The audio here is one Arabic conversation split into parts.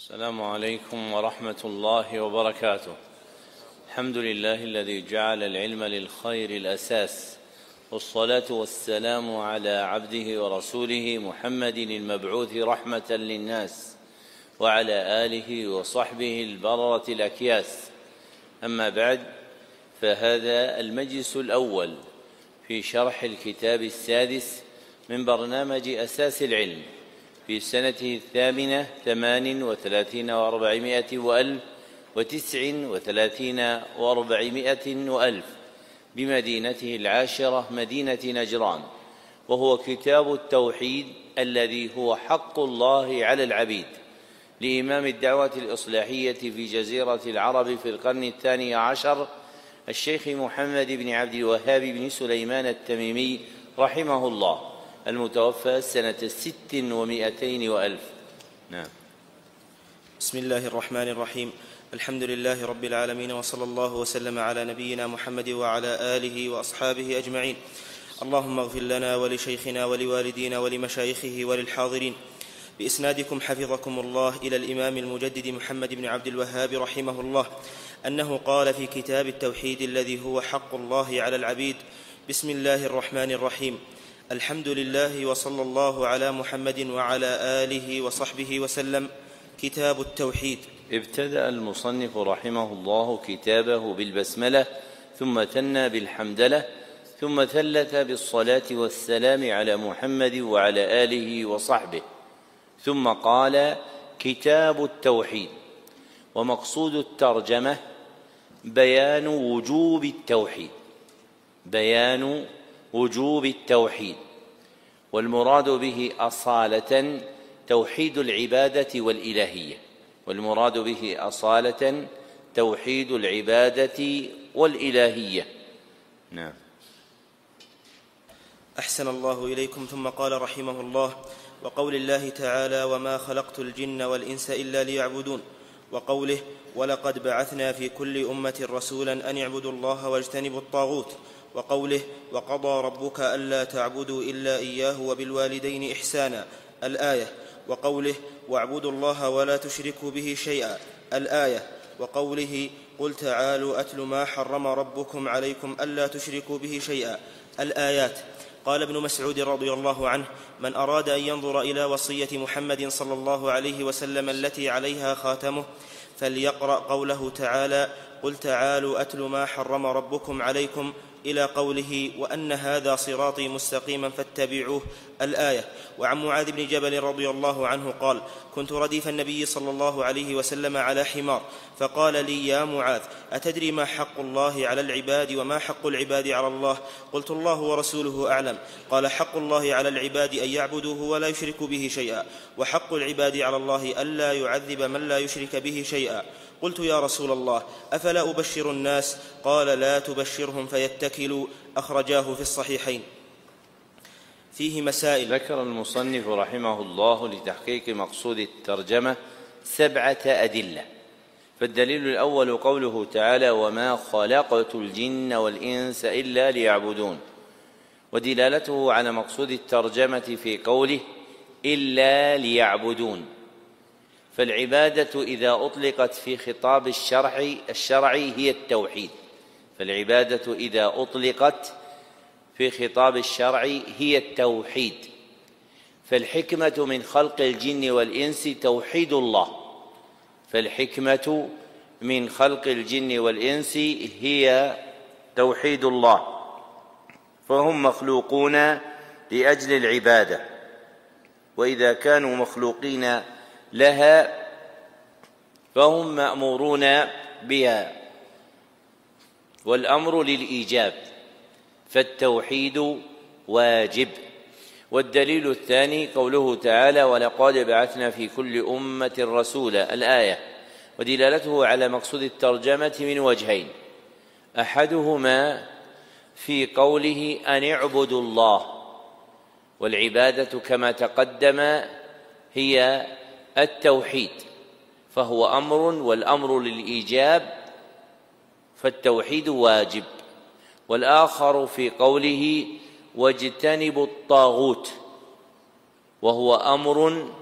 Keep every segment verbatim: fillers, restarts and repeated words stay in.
السلام عليكم ورحمة الله وبركاته. الحمد لله الذي جعل العلم للخير الأساس، والصلاة والسلام على عبده ورسوله محمد المبعوث رحمة للناس، وعلى آله وصحبه البررة الأكياس. أما بعد، فهذا المجلس الأول في شرح الكتاب السادس من برنامج أساس العلم في سنته الثامنة ثمان وثلاثين وأربعمائة وألف وتسع وثلاثين وأربعمائة وألف بمدينته العاشرة مدينة نجران، وهو كتاب التوحيد الذي هو حق الله على العبيد لإمام الدعوة الإصلاحية في جزيرة العرب في القرن الثاني عشر الشيخ محمد بن عبدالوهhab بن سليمان التميمي رحمه الله، المتوفى سنة ست ومائتين وألف. نعم. بسم الله الرحمن الرحيم. الحمد لله رب العالمين، وصلى الله وسلم على نبينا محمد وعلى آله وأصحابه أجمعين. اللهم اغفر لنا ولشيخنا ولوالدينا ولمشايخه وللحاضرين. بإسنادكم حفظكم الله إلى الإمام المجدد محمد بن عبدالوهhab رحمه الله أنه قال في كتاب التوحيد الذي هو حق الله على العبيد: بسم الله الرحمن الرحيم. الحمد لله وصلى الله على محمد وعلى آله وصحبه وسلم. كتاب التوحيد. ابتدأ المصنف رحمه الله كتابه بالبسملة، ثم ثنى بالحمدلة، ثم ثلث بالصلاة والسلام على محمد وعلى آله وصحبه، ثم قال: كتاب التوحيد. ومقصود الترجمة بيان وجوب التوحيد، بيان وجوب التوحيد، والمراد به أصالة توحيد العبادة والإلهية، والمراد به أصالة توحيد العبادة والإلهية. نعم. أحسن الله إليكم. ثم قال رحمه الله: وقول الله تعالى: وما خلقت الجن والإنس إلا ليعبدون، وقوله: ولقد بعثنا في كل أمة رسولا أن اعبدوا الله واجتنبوا الطاغوت، وقوله: وقضى ربك ألا تعبدوا إلا إياه وبالوالدين إحسانا، الآية، وقوله: واعبدوا الله ولا تشركوا به شيئا، الآية، وقوله: قل تعالوا أتل ما حرم ربكم عليكم ألا تشركوا به شيئا، الآيات. قال ابن مسعود رضي الله عنه: من أراد أن ينظر إلى وصية محمد صلى الله عليه وسلم التي عليها خاتمه فليقرأ قوله تعالى: قل تعالوا أتل ما حرم ربكم عليكم، إلى قوله: وأن هذا صراطي مستقيما فاتبعوه، الآية. وعن معاذ بن جبل رضي الله عنه قال: كنت رديف النبي صلى الله عليه وسلم على حمار، فقال لي: يا معاذ، أتدري ما حق الله على العباد وما حق العباد على الله؟ قلت: الله ورسوله أعلم. قال: حق الله على العباد أن يعبدوه ولا يشركوا به شيئا، وحق العباد على الله ألا يعذب من لا يشرك به شيئا. قلت: يا رسول الله، أفلا أبشر الناس؟ قال: لا تبشرهم فيتكلوا. أخرجاه في الصحيحين. فيه مسائل. ذكر المصنف رحمه الله لتحقيق مقصود الترجمة سبعة أدلة. فالدليل الأول قوله تعالى: وما خلقت الجن والإنس إلا ليعبدون، ودلالته على مقصود الترجمة في قوله: إلا ليعبدون. فالعبادة إذا أطلقت في خطاب الشرع الشرعي هي التوحيد، فالعبادة إذا أطلقت في خطاب الشرع هي التوحيد. فالحكمة من خلق الجن والإنس توحيد الله، فالحكمة من خلق الجن والإنس هي توحيد الله، فهم مخلوقون لأجل العبادة، وإذا كانوا مخلوقين لها فهم مأمورون بها، والأمر للإيجاب، فالتوحيد واجب. والدليل الثاني قوله تعالى: ولقد بعثنا في كل أمة رسولا، الآية. ودلالته على مقصود الترجمة من وجهين: أحدهما في قوله أن اعبدوا الله، والعبادة كما تقدم هي التوحيد، فهو أمر، والأمر للإيجاب، فالتوحيد واجب. والآخر في قوله واجتنبوا الطاغوت، وهو أمر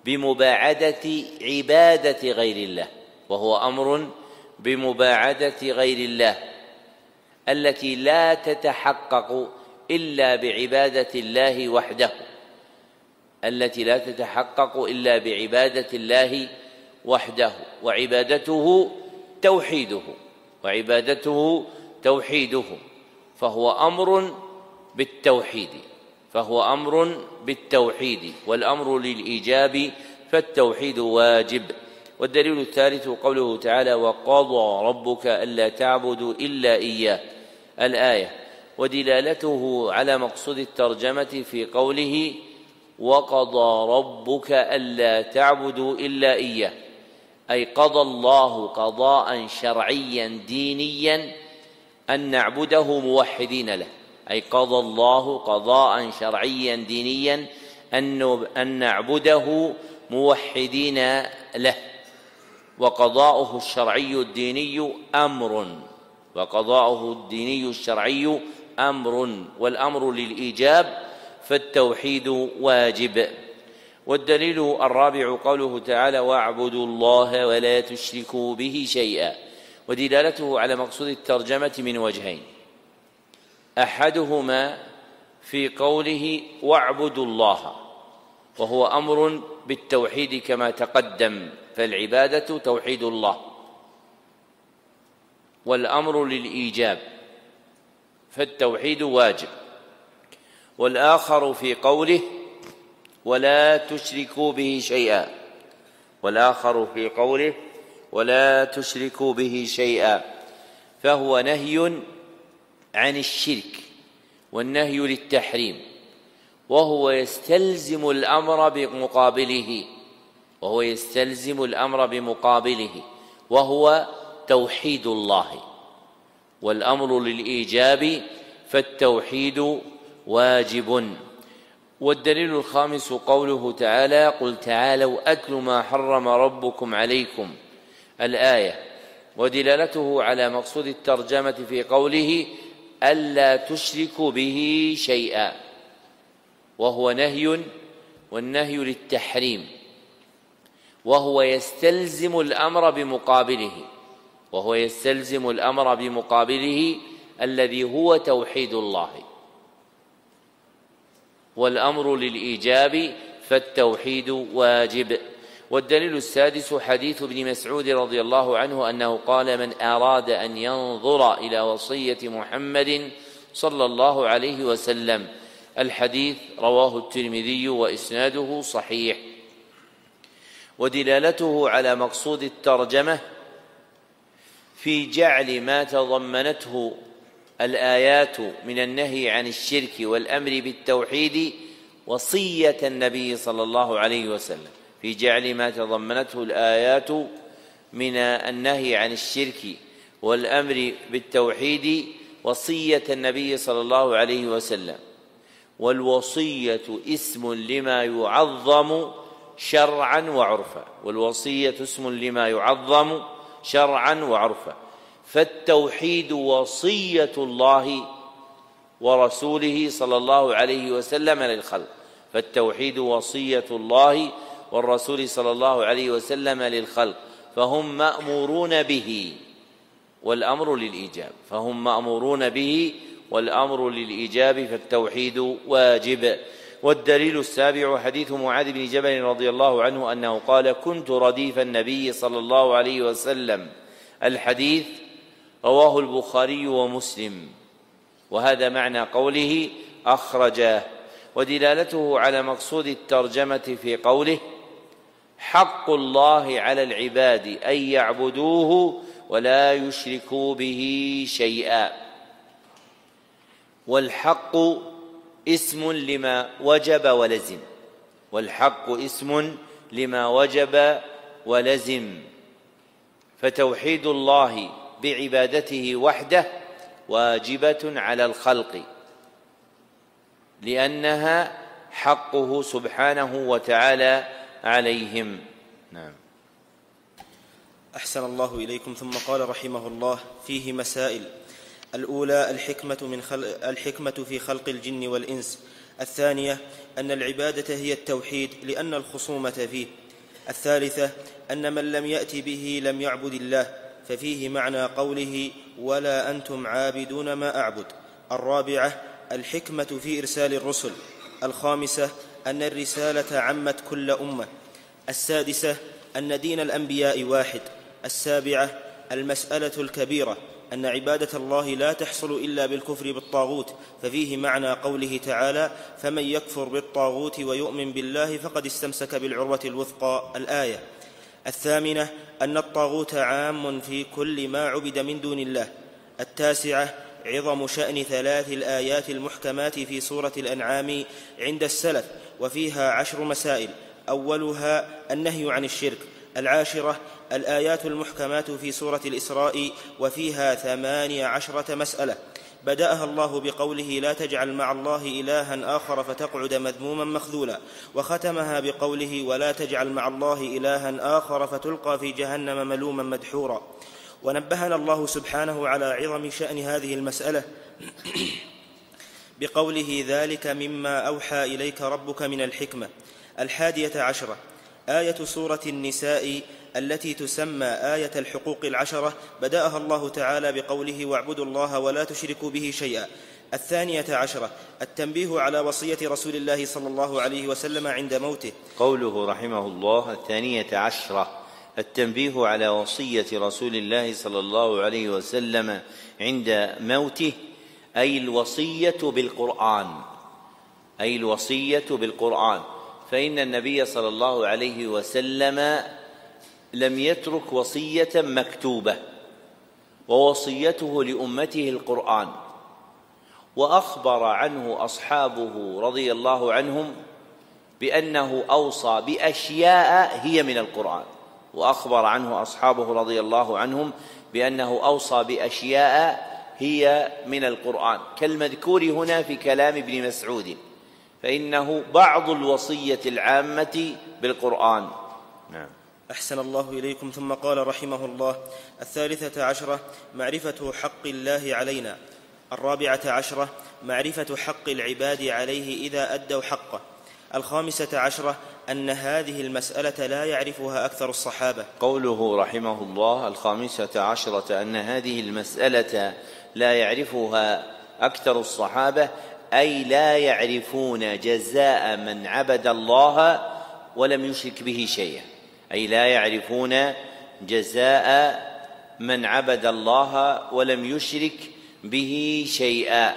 بمباعدة عبادة غير الله، وهو أمر بمباعدة غير الله التي لا تتحقق إلا بعبادة الله وحده، التي لا تتحقق إلا بعبادة الله وحده، وعبادته توحيده، وعبادته توحيده، فهو أمر بالتوحيد، فهو أمر بالتوحيد، والأمر للإيجاب فالتوحيد واجب. والدليل الثالث قوله تعالى: وقضى ربك ألا تعبدوا إلا إياه، الآية، ودلالته على مقصود الترجمة في قوله: وقضى ربك ألا تعبدوا إلا إياه، أي قضى الله قضاء شرعيا دينيا أن نعبده موحدين له، أي قضى الله قضاء شرعيا دينيا أن نعبده موحدين له، وقضاؤه الشرعي الديني أمر، وقضاؤه الديني الشرعي أمر، والأمر للإيجاب فالتوحيد واجب. والدليل الرابع قوله تعالى: واعبدوا الله ولا تشركوا به شيئا، ودلالته على مقصود الترجمة من وجهين: أحدهما في قوله واعبدوا الله، وهو أمر بالتوحيد كما تقدم، فالعبادة توحيد الله، والأمر للإيجاب فالتوحيد واجب. والآخر في قوله ولا تشركوا به شيئا، والآخر في قوله ولا تشركوا به شيئا، فهو نهي عن الشرك، والنهي للتحريم، وهو يستلزم الأمر بمقابله، وهو يستلزم الأمر بمقابله وهو توحيد الله، والأمر للإيجاب فالتوحيد واجب. والدليل الخامس قوله تعالى: قل تعالوا أتل ما حرم ربكم عليكم، الآية، ودلالته على مقصود الترجمة في قوله ألا تشركوا به شيئا، وهو نهي، والنهي للتحريم، وهو يستلزم الأمر بمقابله، وهو يستلزم الأمر بمقابله الذي هو توحيد الله، والأمر للإيجاب فالتوحيد واجب. والدليل السادس حديث ابن مسعود رضي الله عنه أنه قال: من أراد أن ينظر إلى وصية محمد صلى الله عليه وسلم، الحديث رواه الترمذي وإسناده صحيح. ودلالته على مقصود الترجمة في جعل ما تضمنته الآيات من النهي عن الشرك والأمر بالتوحيد وصية النبي صلى الله عليه وسلم، في جعل ما تضمنته الآيات من النهي عن الشرك والأمر بالتوحيد وصية النبي صلى الله عليه وسلم. والوصية اسم لما يعظم شرعا وعرفا، والوصية اسم لما يعظم شرعا وعرفا، فالتوحيد وصية الله ورسوله صلى الله عليه وسلم للخلق، فالتوحيد وصية الله والرسول صلى الله عليه وسلم للخلق، فهم مأمورون به والأمر للإيجاب، فهم مأمورون به والأمر للإيجاب، فالتوحيد واجب. والدليل السابع حديث معاذ بن جبل رضي الله عنه أنه قال: كنت رديف النبي صلى الله عليه وسلم، الحديث رواه البخاري ومسلم، وهذا معنى قوله أخرجاه. ودلالته على مقصود الترجمة في قوله: حق الله على العباد أن يعبدوه ولا يشركوا به شيئا. والحق اسم لما وجب ولزم، والحق اسم لما وجب ولزم، فتوحيد الله بعبادته وحده واجبة على الخلق، لأنها حقه سبحانه وتعالى عليهم. نعم. أحسن الله إليكم. ثم قال رحمه الله: فيه مسائل. الأولى الحكمة, من خلق الحكمة في خلق الجن والإنس. الثانية أن العبادة هي التوحيد لأن الخصومة فيه. الثالثة أن من لم يأت به لم يعبد الله، ففيه معنى قوله ولا أنتم عابدون ما أعبد. الرابعة الحكمة في إرسال الرسل. الخامسة أن الرسالة عمت كل أمة. السادسة أن دين الأنبياء واحد. السابعة المسألة الكبيرة أن عبادة الله لا تحصل إلا بالكفر بالطاغوت، ففيه معنى قوله تعالى فمن يكفر بالطاغوت ويؤمن بالله فقد استمسك بالعروة الوثقى، الآية. الثامنة أن الطاغوت عام في كل ما عبد من دون الله. التاسعة عظم شأن ثلاث الآيات المحكمات في سورة الأنعام عند السلف، وفيها عشر مسائل. أولها النهي عن الشرك. العاشرة الآيات المحكمات في سورة الإسراء، وفيها ثماني عشرة مسألة. بدأها الله بقوله لا تجعل مع الله إلها آخر فتقعد مذموما مخذولا، وختمها بقوله ولا تجعل مع الله إلها آخر فتلقى في جهنم ملوما مدحورا. ونبهنا الله سبحانه على عظم شأن هذه المسألة بقوله ذلك مما أوحى إليك ربك من الحكمة. الحادية عشرة آية سورة النساء التي تسمى آية الحقوق العشرة، بدأها الله تعالى بقوله واعبدوا الله ولا تشركوا به شيئا. الثانية عشرة التنبيه على وصية رسول الله صلى الله عليه وسلم عند موته. قوله رحمه الله الثانية عشرة التنبيه على وصية رسول الله صلى الله عليه وسلم عند موته، أي الوصية بالقرآن، أي الوصية بالقرآن، فإن النبي صلى الله عليه وسلم لم يترك وصية مكتوبة، ووصيته لأمته القرآن، وأخبر عنه أصحابه رضي الله عنهم بأنه أوصى بأشياء هي من القرآن، وأخبر عنه أصحابه رضي الله عنهم بأنه أوصى بأشياء هي من القرآن، كالمذكور هنا في كلام ابن مسعود، فإنه بعض الوصية العامة بالقرآن. نعم. أحسن الله إليكم. ثم قال رحمه الله الثالثة عشرة معرفة حق الله علينا. الرابعة عشرة معرفة حق العباد عليه إذا أدوا حقه. الخامسة عشرة أن هذه المسألة لا يعرفها أكثر الصحابة. قوله رحمه الله الخامسة عشرة أن هذه المسألة لا يعرفها أكثر الصحابة، أي لا يعرفون جزاء من عبد الله ولم يشرك به شيئا، أي لا يعرفون جزاء من عبد الله ولم يشرك به شيئا،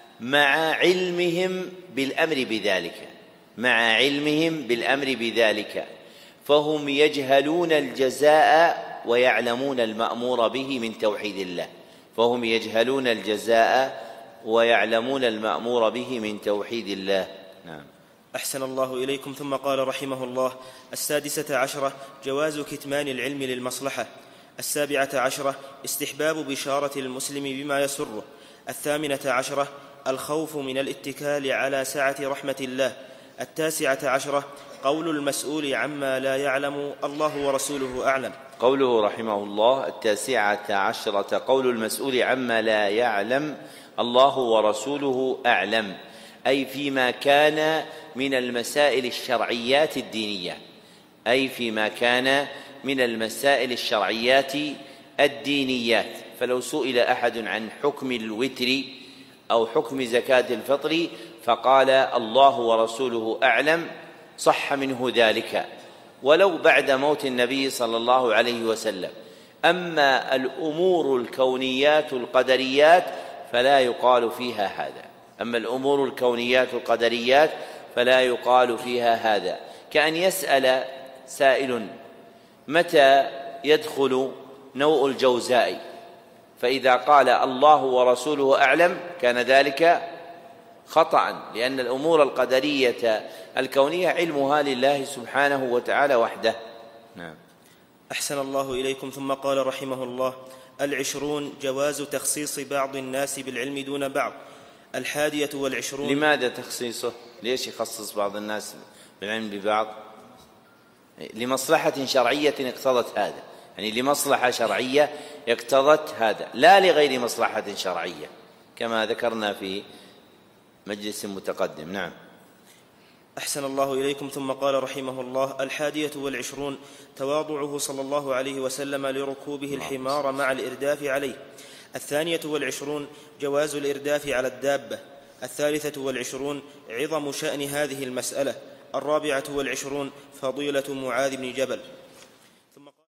مع علمهم بالأمر بذلك، مع علمهم بالأمر بذلك، فهم يجهلون الجزاء ويعلمون المأمور به من توحيد الله، فهم يجهلون الجزاء ويعلمون المأمور به من توحيد الله. نعم. أحسن الله إليكم. ثم قال رحمه الله السادسة عشرة جواز كتمان العلم للمصلحة. السابعة عشرة استحباب بشارة المسلم بما يسره. الثامنة عشرة الخوف من الاتكال على سعة رحمة الله. التاسعة عشرة قول المسؤول عما لا يعلم الله ورسوله أعلم. قوله رحمه الله التاسعة عشرة قول المسؤول عما لا يعلم الله ورسوله أعلم، أي فيما كان من المسائل الشرعيات الدينية، أي فيما كان من المسائل الشرعيات الدينيات. فلو سئل أحد عن حكم الوتر أو حكم زكاة الفطر فقال الله ورسوله أعلم صح منه ذلك ولو بعد موت النبي صلى الله عليه وسلم. أما الأمور الكونيات القدريات فلا يقال فيها هذا، أما الأمور الكونيات القدريات فلا يقال فيها هذا، كأن يسأل سائل متى يدخل نوء الجوزاء، فإذا قال الله ورسوله أعلم كان ذلك خطأ، لأن الأمور القدرية الكونية علمها لله سبحانه وتعالى وحده. نعم. أحسن الله إليكم. ثم قال رحمه الله العشرون جواز تخصيص بعض الناس بالعلم دون بعض. الحادية والعشرون لماذا تخصيصه؟ ليش يخصص بعض الناس بالعلم ببعض؟ لمصلحة شرعية اقتضت هذا، يعني لمصلحة شرعية اقتضت هذا، لا لغير مصلحة شرعية كما ذكرنا في مجلس متقدم. نعم. أحسن الله إليكم. ثم قال رحمه الله: الحادية والعشرون تواضعه صلى الله عليه وسلم لركوبه الحمار مع الإرداف عليه. الثانية والعشرون جواز الإرداف على الدابة. الثالثة والعشرون عظم شأن هذه المسألة. الرابعة والعشرون فضيلة معاذ بن جبل.